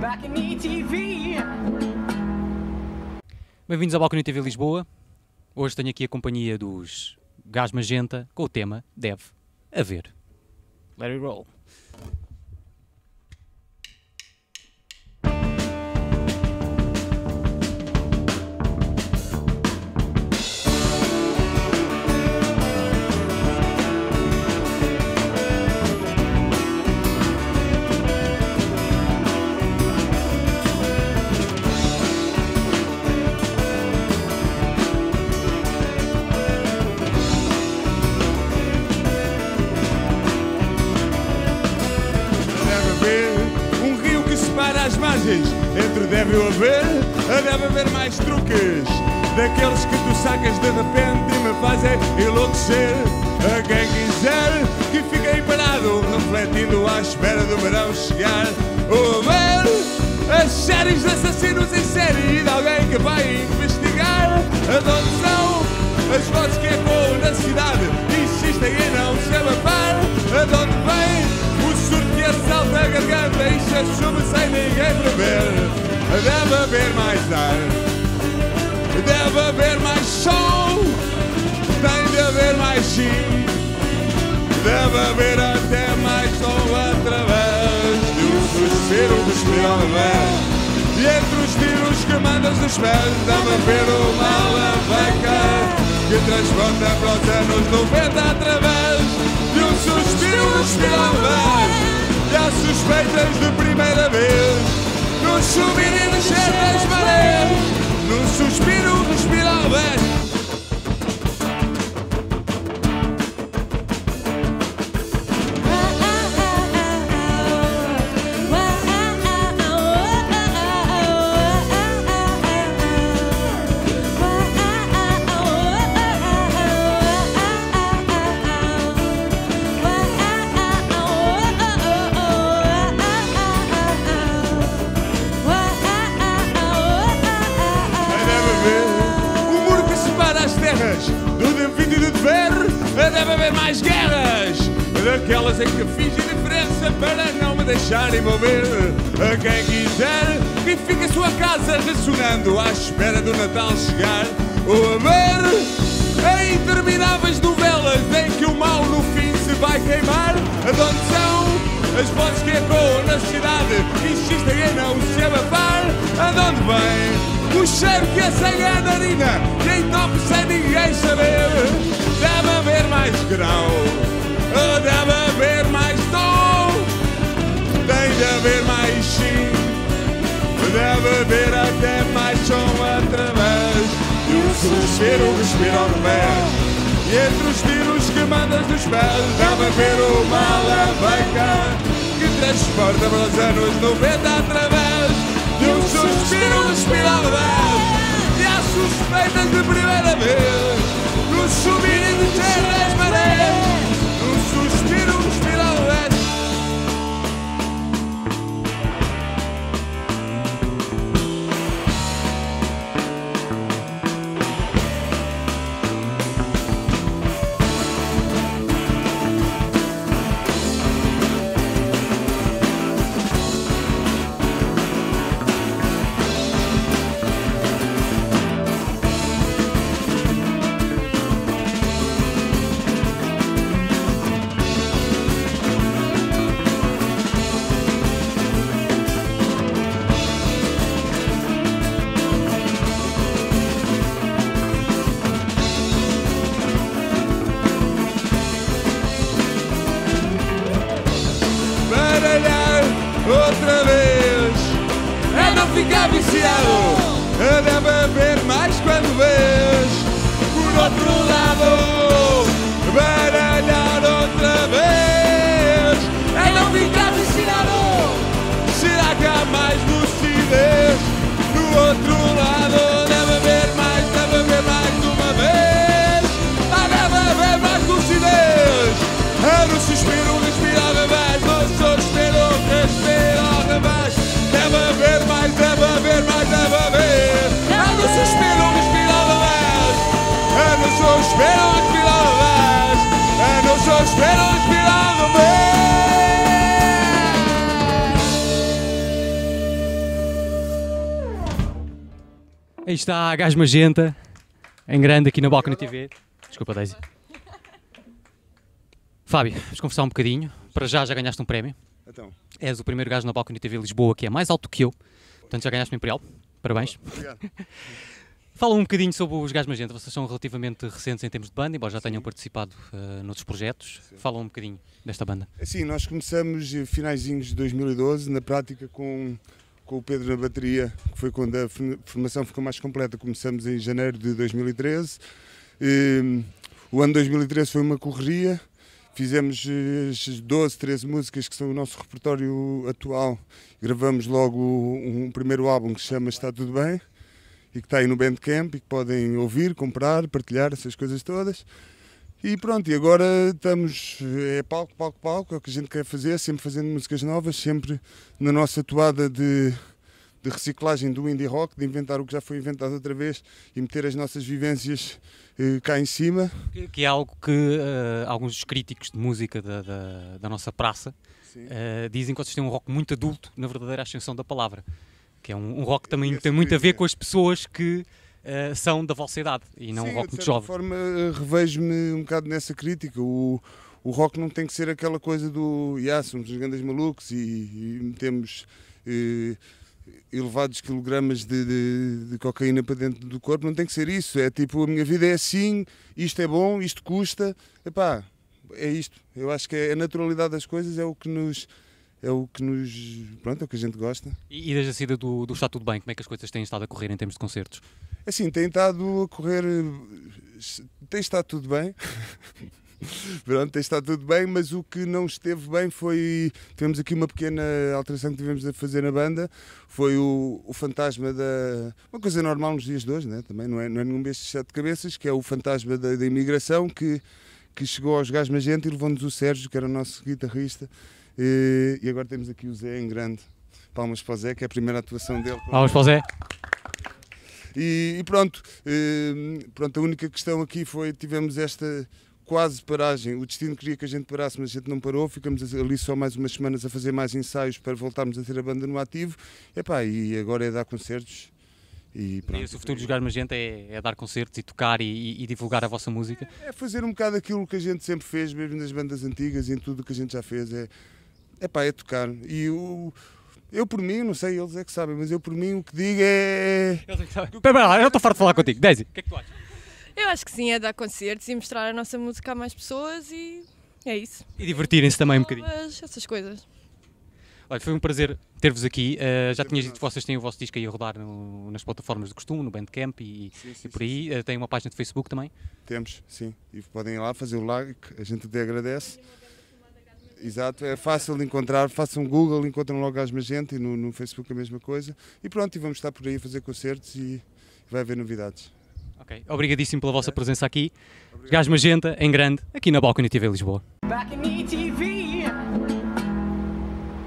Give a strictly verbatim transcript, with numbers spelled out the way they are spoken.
Bem-vindos ao Balcony T V Lisboa. Hoje tenho aqui a companhia dos Gás Magenta com o tema Deve Haver. Let it roll. As margens, entre deve haver, deve haver mais truques, daqueles que tu sacas de repente e me fazem enlouquecer. A quem quiser que fique aí parado, refletindo à espera do verão chegar. Ou ver as séries de assassinos em série de alguém que vai investigar. Aonde são as vozes que ecoam na cidade, insistem em não se abafar. Aonde vem que assalta a garganta, enche a chuva sem ninguém prever. Deve haver mais ar, deve haver mais som, tem de haver mais sim, deve haver até mais som através de um suspiro, um respiro ao revés. E entre os tiros que mandas dos pés deve haver uma alavanca que transporta para os anos noventa através de um suspiro, um respiro ao revés. E há suspeitas de primeira vez, num subir e descer das marés, num suspiro, respiro ao vento. Do devido e do dever, deve haver mais guerras, daquelas em que finge diferença para não me deixar envolver. A quem quiser que fique a sua casa ressonando à espera do Natal chegar. Ou a ver em intermináveis novelas em que o mal no fim se vai queimar. Aonde são as vozes que ecoam na cidade, insistem em não se abafar. Aonde vem o cheiro que acende a narina e entope sem ninguém saber. Deve haver mais grau, deve haver mais tom, tem de haver mais sim, deve haver até mais som através de um suspiro, um respiro ao revés. E entre os tiros que mandas dos pés deve haver uma alavanca que transporta para os anos noventa através de um suspiro, um respiro ao revés. E há suspeitas de primeira vez, no subir e descer das marés, num suspiro, um respiro ao revés. Outra vez, é não ficar viciado, deve haver mais quando vês. Por outro lado, baralhar outra vez, é não ficar viciado. Será que há mais lucidez? Do outro lado, deve haver mais, deve haver mais uma vez. Ah, deve haver mais lucidez. É no suspiro, respiro ao revés, no suspiro, respiro ao revés. Deve haver mais, deve haver mais, deve haver. É no suspiro, respiro ao revés. É no suspiro, Aí está a Gás Magenta, em grande aqui na Balcony T V. Desculpa, Daisy. Fábio, vamos conversar um bocadinho. Para já, já ganhaste um prémio. Então. És o primeiro gajo na Balcony T V Lisboa que é mais alto que eu. Portanto, já ganhaste o Imperial. Parabéns. Obrigado. Fala um bocadinho sobre os Gás Magenta. Vocês são relativamente recentes em termos de banda, embora já tenham Sim. participado uh, noutros projetos. Sim. Fala um bocadinho desta banda. Assim, nós começamos finaizinhos de dois mil e doze, na prática com, com o Pedro na bateria, que foi quando a formação ficou mais completa. Começamos em janeiro de dois mil e treze. E, o ano dois mil e treze foi uma correria. Fizemos as doze, treze músicas que são o nosso repertório atual. Gravamos logo um primeiro álbum que se chama Está Tudo Bem e que está aí no Bandcamp e que podem ouvir, comprar, partilhar, essas coisas todas. E pronto, e agora estamos, é palco, palco, palco, é o que a gente quer fazer, sempre fazendo músicas novas, sempre na nossa toada de, de reciclagem do indie rock, de inventar o que já foi inventado outra vez e meter as nossas vivências eh, cá em cima. Que, que é algo que uh, alguns dos críticos de música da, da, da nossa praça uh, dizem que vocês têm um rock muito adulto, na verdadeira ascensão da palavra. Que é um, um rock que também tem muito a ver com as pessoas que uh, são da vossa idade e não Sim, um rock muito de certa jovem. forma revejo-me um bocado nessa crítica. O, o rock não tem que ser aquela coisa do yeah, somos os grandes malucos e, e metemos eh, elevados quilogramas de, de, de cocaína para dentro do corpo. Não tem que ser isso. É tipo, a minha vida é assim, isto é bom, isto custa. Epá, é isto. Eu acho que é a naturalidade das coisas é o que nos... É o que nos. Pronto, é o que a gente gosta. E, e desde a saída do, do Está Tudo Bem, como é que as coisas têm estado a correr em termos de concertos? Assim, tem estado a correr. Tem estado tudo bem. Pronto, tem estado tudo bem, mas o que não esteve bem foi. Tivemos aqui uma pequena alteração que tivemos a fazer na banda. Foi o, o fantasma da. Uma coisa normal nos dias de hoje, né? Também não é, não é nenhum bicho de sete cabeças, que é o fantasma da, da imigração que, que chegou aos Gás Magenta e levou-nos o Sérgio, que era o nosso guitarrista. E, e agora temos aqui o Zé em grande. Palmas para o Zé, que é a primeira atuação dele. Palmas para o Zé. E, e pronto, e, pronto, a única questão aqui foi, tivemos esta quase paragem. O destino queria que a gente parasse, mas a gente não parou. Ficamos ali só mais umas semanas a fazer mais ensaios para voltarmos a ter a banda no ativo. Epá, e agora é dar concertos. E pronto. E esse, o futuro dos Gás Magenta é, é dar concertos e tocar e, e, e divulgar a vossa música? É, é fazer um bocado aquilo que a gente sempre fez, mesmo nas bandas antigas e em tudo o que a gente já fez. É, epá, é tocar. E o... Eu por mim, não sei, eles é que sabem, mas eu por mim o que digo é... Espera lá, eu estou farto de falar contigo. Daisy, o que é que tu achas? Eu acho que sim, é dar concertos e mostrar a nossa música a mais pessoas e é isso. E divertirem-se também um bocadinho. Novas, essas coisas. Olha, foi um prazer ter-vos aqui. Uh, já tinhas dito que vocês têm o vosso disco aí a rodar no, nas plataformas de costume, no Bandcamp e, Sim, sim, e por aí. sim. Uh, tem uma página de Facebook também. Temos, sim. E podem ir lá fazer o like, a gente até agradece. Exato, é fácil de encontrar, façam um Google, encontram logo Gás Magenta e no, no Facebook a mesma coisa. E pronto, e vamos estar por aí a fazer concertos e vai haver novidades. Ok, obrigadíssimo pela vossa presença aqui. Gás Magenta, em grande, aqui na Balcony T V Lisboa. Balcony T V